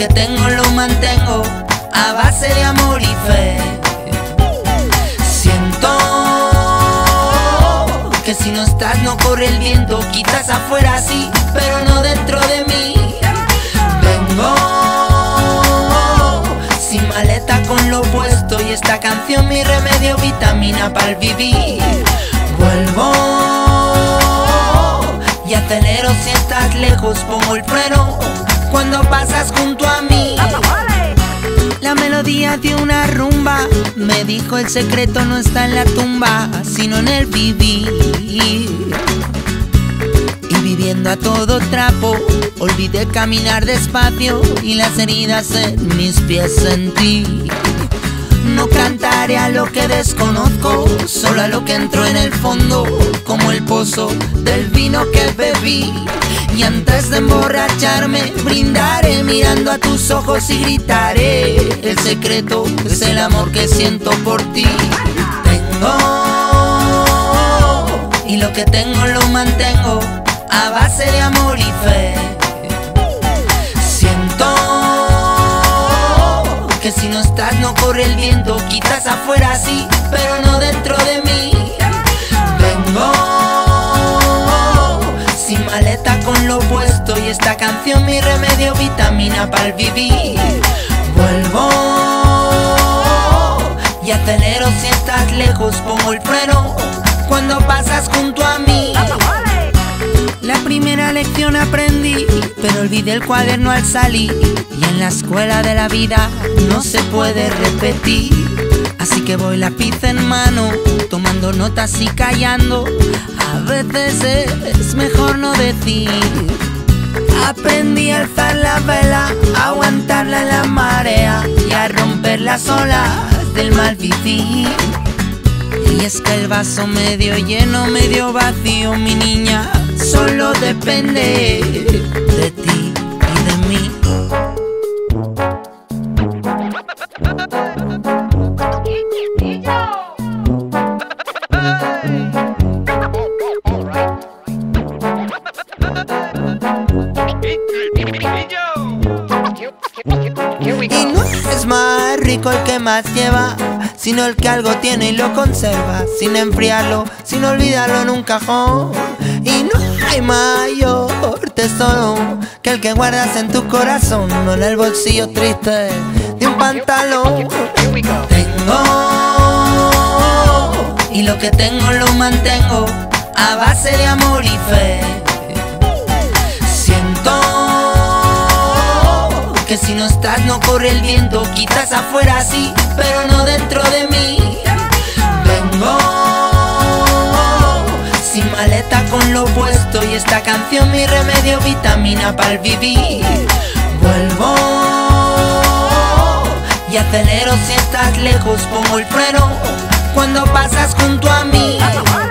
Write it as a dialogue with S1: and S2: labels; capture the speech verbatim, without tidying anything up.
S1: que tengo lo mantengo a base de amor y fe. Siento que si no estás no corre el viento, quizás afuera sí, pero no dentro de mí. Vengo sin maleta con lo puesto y esta canción mi remedio, vitamina para el vivir. Vuelvo y acelero si estás lejos, pongo el freno cuando pasas junto a mí. La melodía de una rumba me dijo el secreto no está en la tumba, sino en el vivir. Y viviendo a todo trapo, olvidé caminar despacio y las heridas en mis pies sentí. No cantaré a lo que desconozco, solo a lo que entró en el fondo, como el pozo del vino que bebí. Y antes de emborracharme, brindaré mirando a tus ojos y gritaré: el secreto es el amor que siento por ti. Tengo, y lo que tengo lo mantengo a base de amor y fe. Siento que si no estás no corre el viento, quizás afuera sí, pero no dentro de mí. Vengo sin maleta con lo puesto y esta canción mi remedio, vitamina para el vivir. Vuelvo y acelero si estás lejos, pongo el freno cuando pasas junto a mí. La primera lección aprendí, pero olvidé el cuaderno al salir. Y en la escuela de la vida no se puede repetir. Así que voy lápiz en mano, tomando notas y callando. A veces es mejor no decir. Aprendí a alzar la vela, a aguantarla en la marea y a romper las olas del mal vivir. Y es que el vaso medio lleno, medio vacío, mi niña, solo depende de ti y de mí. Y no es más rico el que más lleva, sino el que algo tiene y lo conserva, sin enfriarlo, sin olvidarlo en un cajón. Y no hay mayor tesoro que el que guardas en tu corazón, no en el bolsillo triste de un pantalón. Tengo, y lo que tengo lo mantengo a base de amor y fe. Siento que si no estás no corre el viento, quizás afuera sí, pero no dentro de mí. Vengo sin maleta con lo puesto y esta canción mi remedio, vitamina para el vivir. Vuelvo y acelero si estás lejos, pongo el freno cuando pasas junto a mí.